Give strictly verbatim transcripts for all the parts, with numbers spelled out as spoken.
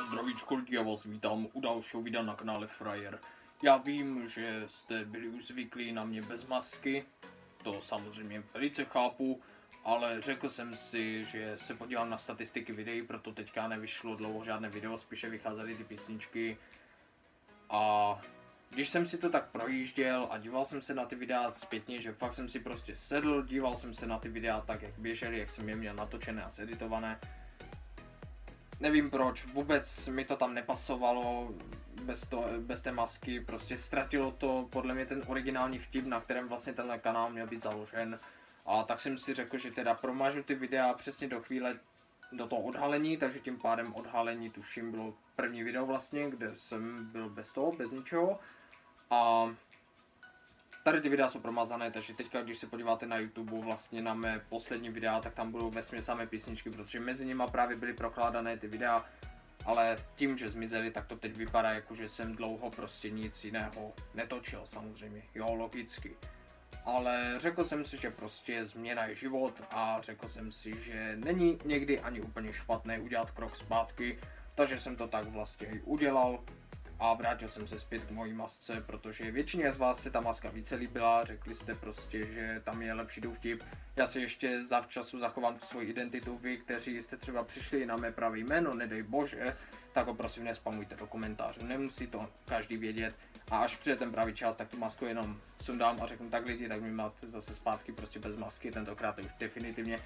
Zdravíčko lidi, já vás vítám u dalšího videa na kanále Frajer. Já vím, že jste byli už zvyklí na mě bez masky, to samozřejmě velice chápu, ale řekl jsem si, že se podívám na statistiky videí, proto teďka nevyšlo dlouho žádné video, spíše vycházely ty písničky. A když jsem si to tak projížděl a díval jsem se na ty videa zpětně, že fakt jsem si prostě sedl, díval jsem se na ty videa tak, jak běžely, jak jsem je měl natočené a editované. Nevím proč, vůbec mi to tam nepasovalo bez, to, bez té masky, prostě ztratilo to podle mě ten originální vtip, na kterém vlastně tenhle kanál měl být založen. A tak jsem si řekl, že teda promažu ty videa přesně do chvíle do toho odhalení, takže tím pádem odhalení tuším bylo první video vlastně, kde jsem byl bez toho, bez ničeho. A tady ty videa jsou promazané, takže teďka, když se podíváte na YouTube vlastně na mé poslední videa, tak tam budou vesměs samé písničky, protože mezi nimi právě byly prokládané ty videa, ale tím, že zmizely, tak to teď vypadá jako, že jsem dlouho prostě nic jiného netočil samozřejmě, jo, logicky. Ale řekl jsem si, že prostě změna je život a řekl jsem si, že není někdy ani úplně špatné udělat krok zpátky, takže jsem to tak vlastně i udělal. A vrátil jsem se zpět k mojí masce, protože většině z vás se ta maska více líbila, řekli jste prostě, že tam je lepší důvtip. Já si ještě zavčasu zachovám tu svoji identitu, vy, kteří jste třeba přišli na mé pravé jméno, nedej bože, tak ho prosím nespamujte do komentářů, nemusí to každý vědět. A až přijde ten pravý čas, tak tu masku jenom sundám a řeknu tak lidi, tak mi máte zase zpátky prostě bez masky, tentokrát už definitivně.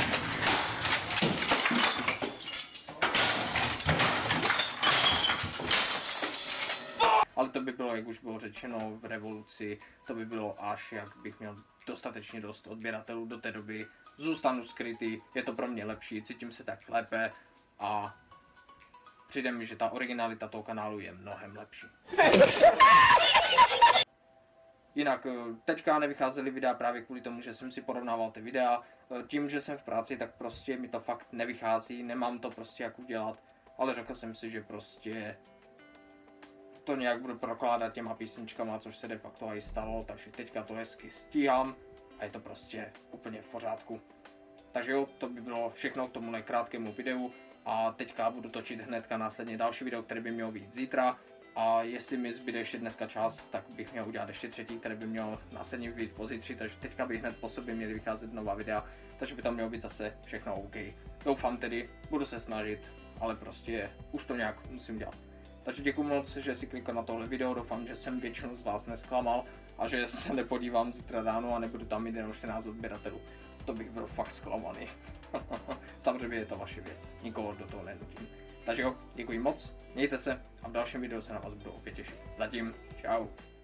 Ale to by bylo, jak už bylo řečeno v revoluci, to by bylo až, jak bych měl dostatečně dost odběratelů do té doby. Zůstanu skrytý, je to pro mě lepší, cítím se tak lépe a přijde mi, že ta originalita toho kanálu je mnohem lepší. Jinak teďka nevycházely videa právě kvůli tomu, že jsem si porovnával ty videa. Tím, že jsem v práci, tak prostě mi to fakt nevychází, nemám to prostě jak udělat. Ale řekl jsem si, že prostě to nějak budu prokládat těma písničkama, což se de facto i stalo, takže teďka to hezky stíhám a je to prostě úplně v pořádku. Takže jo, to by bylo všechno k tomuhle krátkému videu a teďka budu točit hnedka následně další video, které by mělo být zítra. A jestli mi zbyde ještě dneska čas, tak bych měl udělat ještě třetí, které by mělo následně být pozítří, takže teďka by hned po sobě měly vycházet nová videa, takže by tam mělo být zase všechno OK. Doufám tedy, budu se snažit, ale prostě už to nějak musím dělat. Takže děkuji moc, že si klikl na tohle video, doufám, že jsem většinu z vás nesklamal a že se nepodívám zítra ráno a nebudu tam mít jenom čtrnáct odběratelů. To bych byl fakt zklamaný. Samozřejmě je to vaše věc, nikoho do toho nenutím. Takže jo, děkuji moc, mějte se a v dalším videu se na vás budu opět těšit. Zatím, čau.